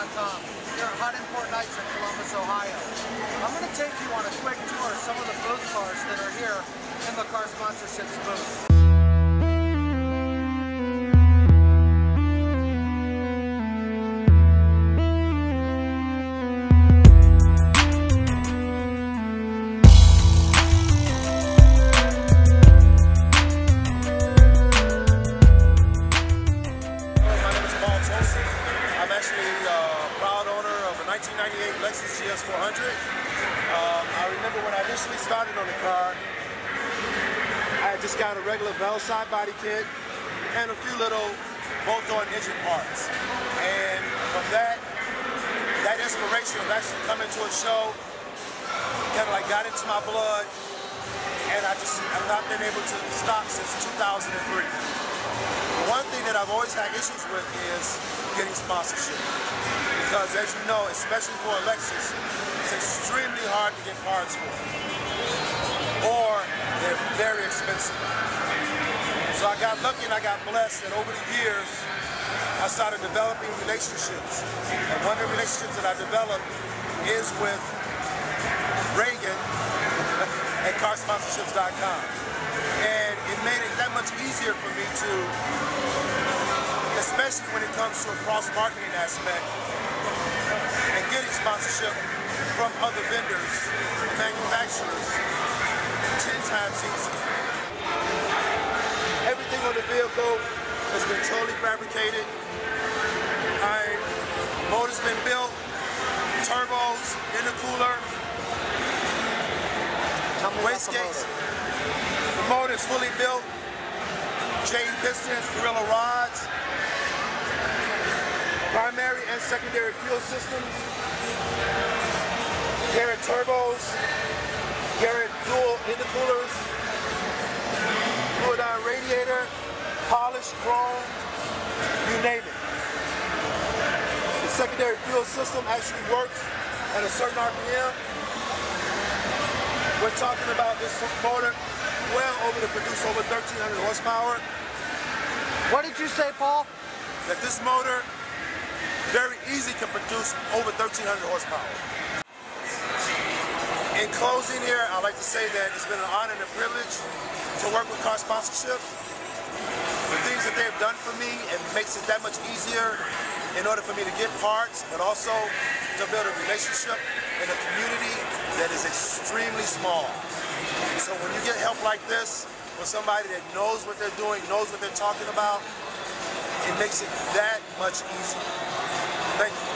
CarsSponsorShips.com here at Hot Import Nights in Columbus, Ohio. I'm going to take you on a quick tour of some of the booth cars that are here in the Car Sponsorships booth. Tolson. I'm actually a proud owner of a 1998 Lexus GS400. I remember when I initially started on the car, I had just got a regular valve side body kit and a few little bolt-on engine parts. And from that inspiration of actually coming to a show kind of like got into my blood, and I've not been able to stop since 2003. One thing that I've always had issues with is getting sponsorship, because as you know, especially for a Lexus, it's extremely hard to get cards for, or they're very expensive. So I got lucky and I got blessed that over the years I started developing relationships, and one of the relationships that I developed is with Reagan at CarsSponsorShips.com. And it made it that much easier for me to, especially when it comes to a cross-marketing aspect, and getting sponsorship from other vendors and manufacturers 10 times easier. Everything on the vehicle has been totally fabricated. Motor's been built, turbos, intercooler, wastegates. The motor is fully built, chain pistons, gorilla rods, primary and secondary fuel systems, Garrett turbos, Garrett dual intercoolers, fluid iron radiator, polished chrome, you name it. The secondary fuel system actually works at a certain RPM. We're talking about this motor well over to produce over 1,300 horsepower. What did you say, Paul? That this motor very easily can produce over 1,300 horsepower. In closing here, I'd like to say that it's been an honor and a privilege to work with Car Sponsorships. The things that they've done for me, it makes it that much easier in order for me to get parts, but also to build a relationship in a community that is extremely small. So when you get help like this, with somebody that knows what they're doing, knows what they're talking about, it makes it that much easier. Thank you.